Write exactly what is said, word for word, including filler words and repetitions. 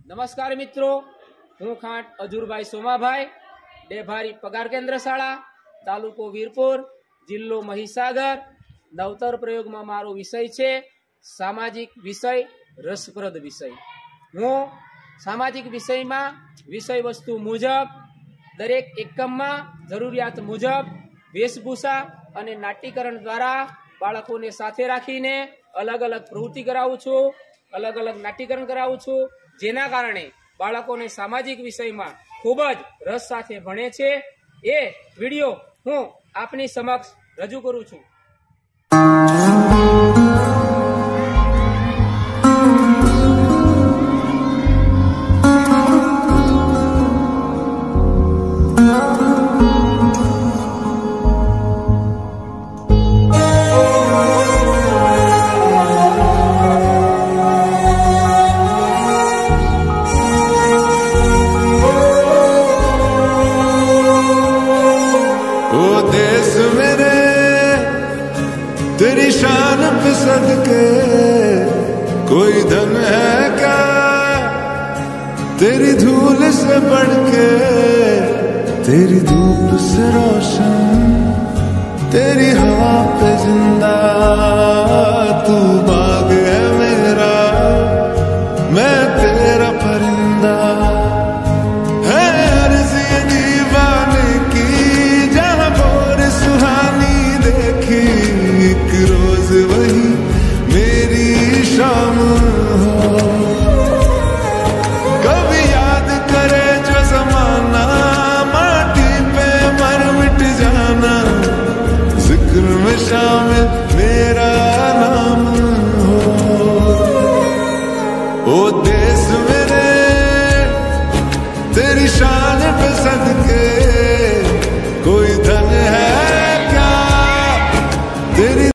नमस्कार मित्रों, हूँ खांट अजूरभाई सोमाभाई, डेभारी पगार केन्द्र शाळा, तालुको वीरपुर, जिल्लो महिसागर। नवतर प्रयोग में मारो विषय छे सामाजिक विषय, रसप्रद विषय। हूँ सामाजिक विषय में विषय वस्तु मुजब दरेक एकम में जरूरियात मुजब वेशभूषा अने नाट्यकरण द्वारा बाळकोने साथे राखीने अलग अलग प्रवृत्ति करावुं छुं, अलग अलग नाट्यकरण करावुं छुं, जेना कारणे बाळकोने सामाजिक विषय में खूब ज रस साथे भणे छे। ए विडियो हूँ आपनी समक्ष रजू करूं छुं। तेरी शान पे सदके कोई धन है क्या, तेरी धूल से बढ़ के, तेरी धूप से रोशन, तेरी हवा पे जिंदा। तू बाग है मेरा, मैं तेरा परिंदा। है अर्ज़ ये दीवाने की, जहाँ बोर सुहानी देखी, एक रोज वही मेरी शाम हो। कभी याद करे जो जमाना, माटी पे मर मिट जाना, जिक्र में शामिल मेरा नाम हो। ओ देश में